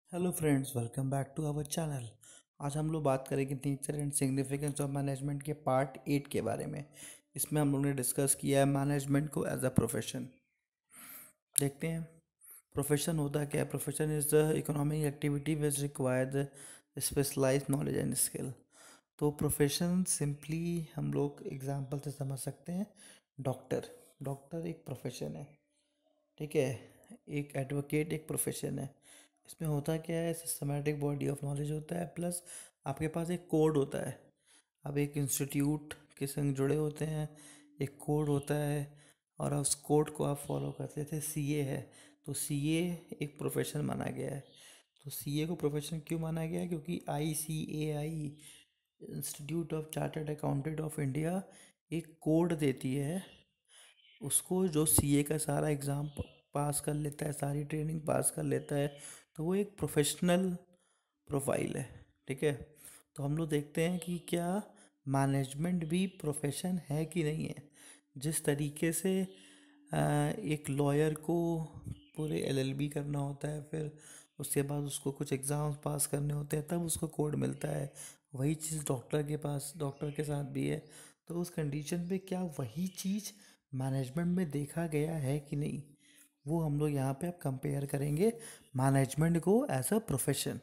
Hello friends, welcome back to our channel. आज हम लोग बात करेंगे nature and significance of management के पार्ट 8 के बारे में। इसमें हम लोगों ने डिस्कस किया है मैनेजमेंट को एज अ प्रोफेशन। देखते हैं प्रोफेशन होता क्या है। Profession is the economic activity which require the specialise knowledge and skill. तो प्रोफेशन सिंपली हम लोग एग्जांपल से समझ सकते हैं। डॉक्टर डॉक्टर एक प्रोफेशन है, ठीक है। एक एडवोकेट एक प्रोफेशन है। इसमें होता क्या है, सिस्टमेटिक बॉडी ऑफ नॉलेज होता है, प्लस आपके पास एक कोड होता है। अब एक इंस्टीट्यूट के संग जुड़े होते हैं, एक कोड होता है और उस कोड को आप फॉलो करते थे। सीए है तो सीए एक प्रोफेशन माना गया है। तो सीए को प्रोफेशन क्यों माना गया है? क्योंकि ICAI, Institute of Chartered Accountant of India, एक कोड देती है उसको। जो सीए का सारा एग्ज़ाम पास कर लेता है, सारी ट्रेनिंग पास कर लेता है, तो वो एक प्रोफेशनल प्रोफाइल है, ठीक है। तो हम लोग देखते हैं कि क्या मैनेजमेंट भी प्रोफेशन है कि नहीं है। जिस तरीके से एक लॉयर को पूरे एलएलबी करना होता है, फिर उसके बाद उसको कुछ एग्ज़ाम्स पास करने होते हैं, तब उसको कोड मिलता है। वही चीज़ डॉक्टर के साथ भी है। तो उस कंडीशन पे क्या वही चीज़ मैनेजमेंट में देखा गया है कि नहीं, वो हम लोग यहाँ पे अब कंपेयर करेंगे मैनेजमेंट को एज अ प्रोफेशन।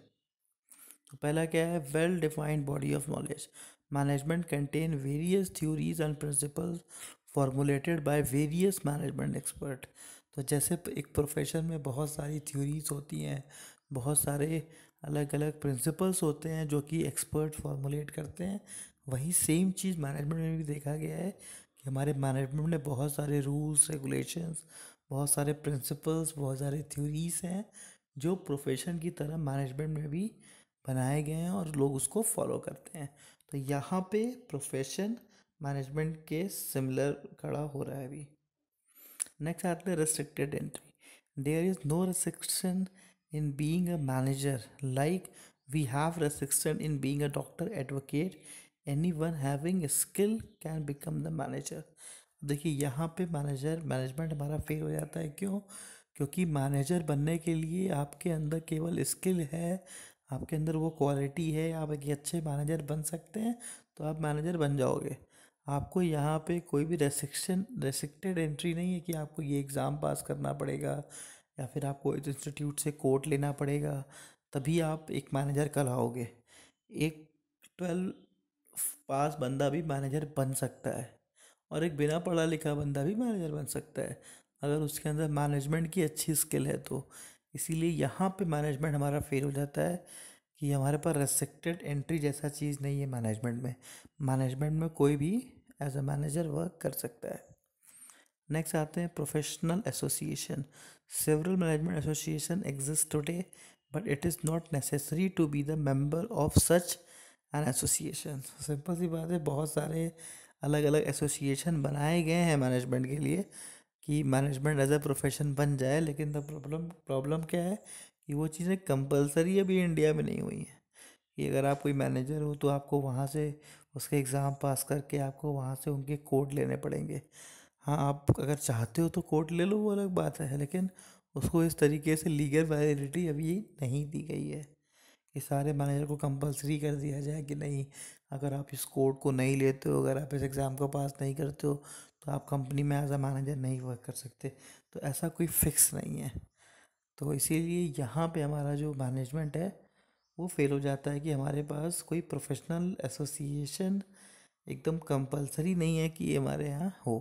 तो पहला क्या है, well defined body of knowledge. Management contain various theories and principles formulated by various management expert. तो जैसे एक प्रोफेशन में बहुत सारी थ्योरीज होती हैं, बहुत सारे अलग अलग प्रिंसिपल्स होते हैं जो कि एक्सपर्ट फॉर्मुलेट करते हैं, वही सेम चीज़ मैनेजमेंट में भी देखा गया है कि हमारे मैनेजमेंट में बहुत सारे रूल्स रेगुलेशंस, बहुत सारे प्रिंसिपल्स, बहुत सारे थ्योरीज हैं जो प्रोफेशन की तरह मैनेजमेंट में भी बनाए गए हैं और लोग उसको फॉलो करते हैं। तो यहाँ पे प्रोफेशन मैनेजमेंट के सिमिलर खड़ा हो रहा है अभी। नेक्स्ट आते हैं restricted entry. There is no restriction in being a manager like we have restriction in being a doctor advocate. Any one having skill can become the manager. देखिए यहाँ पे मैनेजमेंट हमारा फेल हो जाता है। क्यों? क्योंकि मैनेजर बनने के लिए आपके अंदर केवल स्किल है, आपके अंदर वो क्वालिटी है, आप एक अच्छे मैनेजर बन सकते हैं, तो आप मैनेजर बन जाओगे। आपको यहाँ पे कोई भी रेस्ट्रिक्टेड एंट्री नहीं है कि आपको ये एग्ज़ाम पास करना पड़ेगा या फिर आपको इस इंस्टीट्यूट से कोर्ट लेना पड़ेगा, तभी आप एक मैनेजर कहलाओगे। एक 12 पास बंदा भी मैनेजर बन सकता है और एक बिना पढ़ा लिखा बंदा भी मैनेजर बन सकता है, अगर उसके अंदर मैनेजमेंट की अच्छी स्किल है तो। इसीलिए यहाँ पे मैनेजमेंट हमारा फेल हो जाता है कि हमारे पास रेस्ट्रिक्टेड एंट्री जैसा चीज़ नहीं है मैनेजमेंट में। मैनेजमेंट में कोई भी एज अ मैनेजर वर्क कर सकता है। नेक्स्ट आते हैं professional association. Several management association exist today, but it is not necessary to be the member of such an association. Simple सी बात है, बहुत सारे अलग अलग एसोसिएशन बनाए गए हैं मैनेजमेंट के लिए कि मैनेजमेंट एज अ प्रोफेशन बन जाए, लेकिन द प्रॉब्लम प्रॉब्लम क्या है कि वो चीज़ें कंपलसरी अभी इंडिया में नहीं हुई हैं कि अगर आप कोई मैनेजर हो तो आपको वहाँ से उसके एग्ज़ाम पास करके आपको वहाँ से उनके कोड लेने पड़ेंगे। हाँ, आप अगर चाहते हो तो कोड ले लो, वो अलग बात है, लेकिन उसको इस तरीके से लीगल वैलिडिटी अभी नहीं दी गई है कि सारे मैनेजर को कंपलसरी कर दिया जाए कि नहीं, अगर आप इस कोड को नहीं लेते हो, अगर आप इस एग्ज़ाम को पास नहीं करते हो, तो आप कंपनी में एज अ मैनेजर नहीं वर्क कर सकते। तो ऐसा कोई फिक्स नहीं है। तो इसीलिए यहाँ पे हमारा जो मैनेजमेंट है वो फेल हो जाता है कि हमारे पास कोई प्रोफेशनल एसोसिएशन एकदम कंपलसरी नहीं है कि ये हमारे यहाँ हो।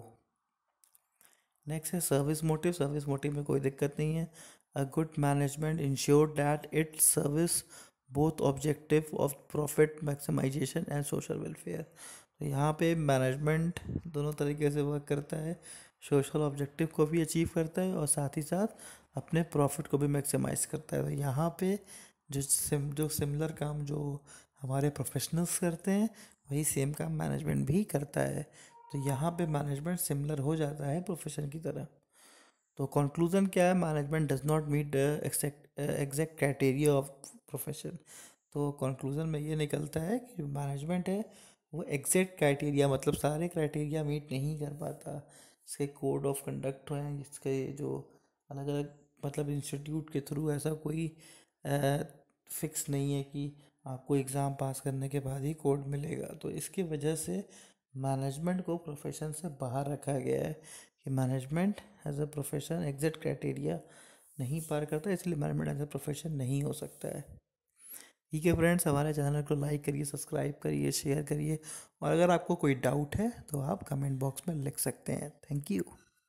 नेक्स्ट है सर्विस मोटिव। सर्विस मोटिव में कोई दिक्कत नहीं है। A good management ensure that it service both objective of profit maximisation and social welfare. तो यहाँ पे मैनेजमेंट दोनों तरीके से वर्क करता है, सोशल ऑब्जेक्टिव को भी अचीव करता है और साथ ही साथ अपने प्रॉफिट को भी मैक्सिमाइज करता है। तो यहाँ पे जो सिमिलर काम जो हमारे प्रोफेशनल्स करते हैं, वही सेम काम मैनेजमेंट भी करता है। तो यहाँ पे मैनेजमेंट सिमिलर हो जाता है प्रोफेशन की तरह। तो कंक्लूजन क्या है, management does not meet exact criteria of profession. तो कंक्लूजन में ये निकलता है कि मैनेजमेंट है वो एग्जैक्ट क्राइटेरिया, मतलब सारे क्राइटेरिया मीट नहीं कर पाता। इसके कोड ऑफ कंडक्ट हैं, इसके जो अलग अलग मतलब इंस्टीट्यूट के थ्रू ऐसा कोई फिक्स नहीं है कि आपको एग्ज़ाम पास करने के बाद ही कोड मिलेगा। तो इसकी वजह से मैनेजमेंट को प्रोफेशन से बाहर रखा गया है कि management as a profession exit criteria नहीं पार करता, इसलिए मैनेजमेंट एज अ प्रोफेशन नहीं हो सकता है। ठीक है फ्रेंड्स, हमारे चैनल को लाइक करिए, सब्सक्राइब करिए, शेयर करिए, और अगर आपको कोई डाउट है तो आप कमेंट बॉक्स में लिख सकते हैं। Thank you.